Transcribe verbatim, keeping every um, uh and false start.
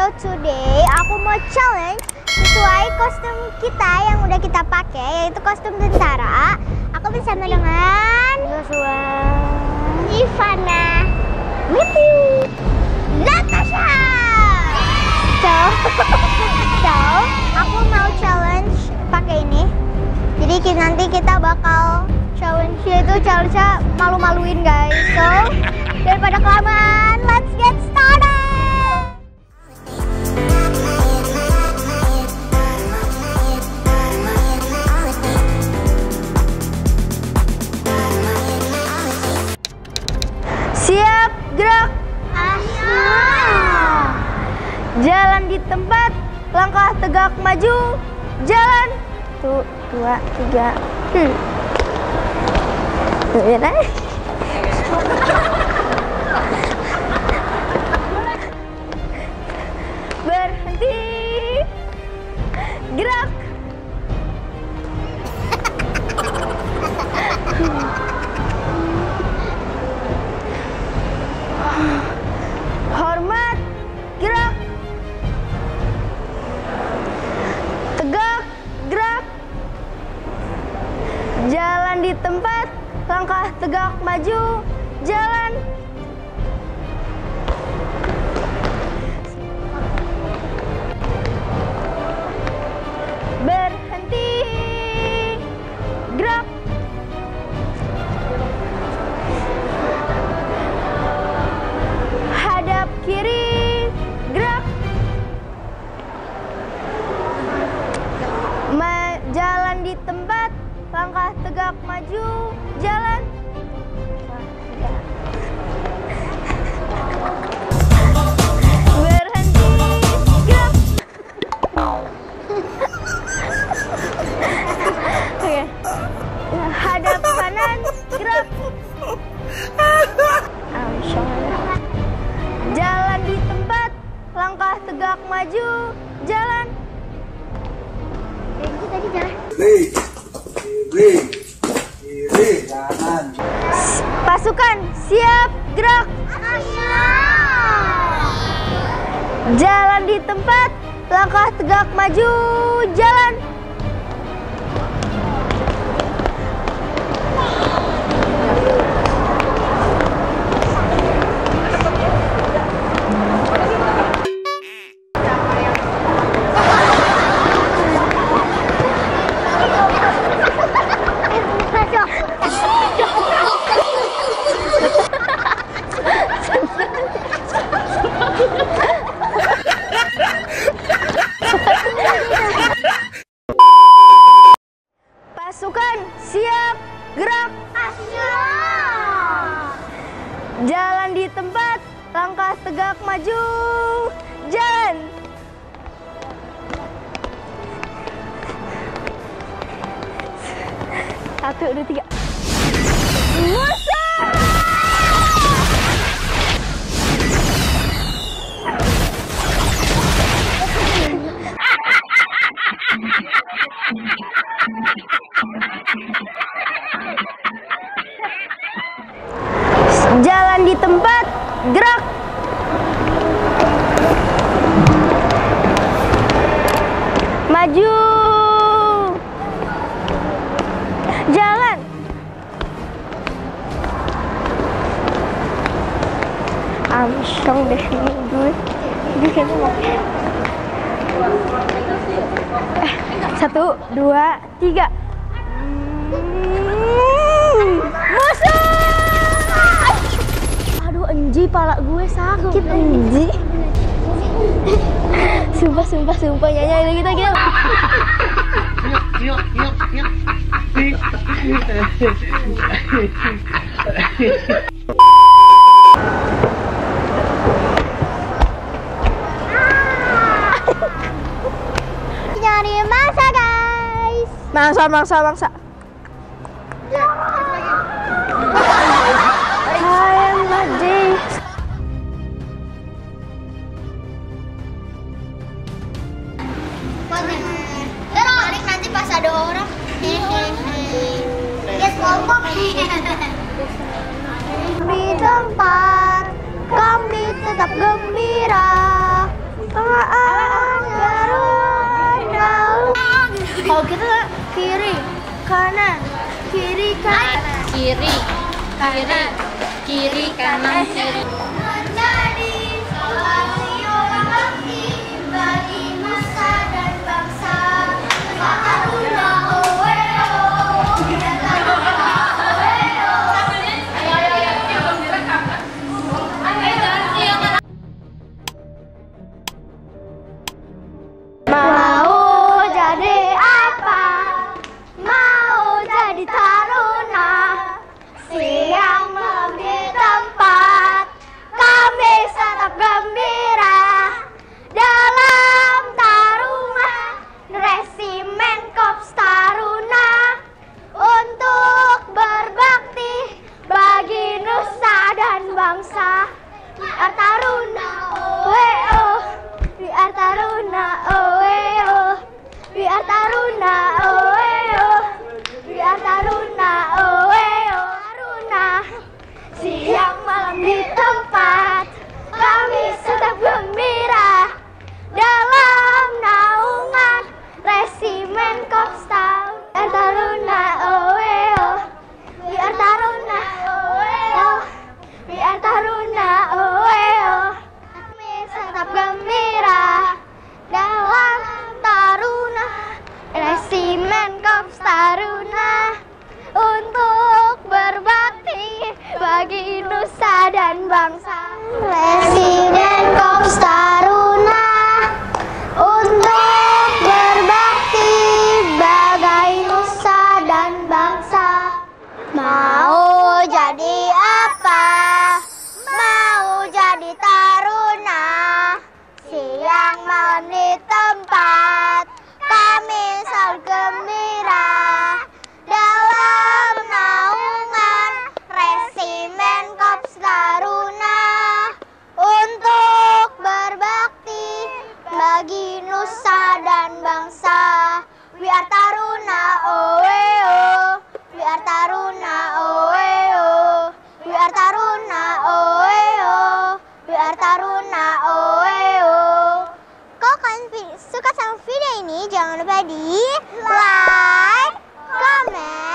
today aku mau challenge sesuai kostum kita yang udah kita pakai, yaitu kostum tentara. Aku bersama dengan Joshua, Ivana, Miti, Natasha. So, so aku mau challenge pakai ini. Jadi kita, nanti kita bakal challenge itu challenge malu-maluin guys. So, daripada kelamaan, let's get started. Siap, gerak. Ayo. Jalan di tempat, langkah tegak maju. Jalan. Tuh, dua, tiga. Hmm. Tuh, berhenti. Gerak. Hormat, gerak. Tegak, gerak. Jalan di tempat, langkah tegak maju. Jalan. Berhenti. Gerak. Hadap kiri, gerak. Ma jalan di tempat, langkah tegak maju, jalan. Berhenti, gerak. Oke. Hadap kanan, gerak. Jalan di tempat, langkah tegak maju, jalan. Itu tadi jalan. Kiri, kiri, kiri, kanan. Pasukan, siap, gerak. Ayo. Jalan di tempat, langkah tegak maju, jalan. Pasukan, siap, gerak. Ayo. Jalan di tempat, langkah tegak maju, jalan. Satu, dua, tiga. Musuh! Jalan di tempat, gerak. Maju. Jalan. Amsyong deh ini gue. Eh, satu, dua, tiga. Hmm, musuh! Aduh, Enji, pala gue sakit, Enji. Sumpah, sumpah, sumpah, nyanyi kita gitu. Nyari mangsa, guys. Mangsa, mangsa, mangsa. I am ready. Balik nanti pas ada orang. Yes, ngomong. Di tempat kami tetap gembira. Kalau kita kiri, kanan, kiri, kanan, Kiri, kiri, kiri, kanan, kiri. menjadi selalu bakti bagi nusa dan bangsa. Taruna oeo, Taruna oeo. Mau jadi apa? Mau jadi taruna, siang memberi tempat kami tetap gembira dalam tarungan resimen Korps Taruna untuk berbakti bagi nusa dan bangsa. Biar taruna oeo, biar taruna oeo, biar taruna oeo, biar taruna oeo. Taruna siang malam di tempat kami tetap gembira dalam naungan resimen Korps Taruna. Biar taruna oeo, biar taruna oeo, biar taruna oeo. Kami tetap gembira dalam taruna resimen Korps Taruna untuk berbakti bagi nusa dan bangsa. Residen Korps Taruna untuk berbakti bagi nusa dan bangsa. Mau jadi apa? Mau jadi taruna, siang malam di tempat kami selalu gembira dalam naungan resimen Korps Taruna untuk berbakti bagi nusa dan bangsa. Biar taruna oeo, biar taruna oeo, biar taruna oeo, biar taruna oeo. Kalau kalian suka sama video ini, jangan lupa di like, comment,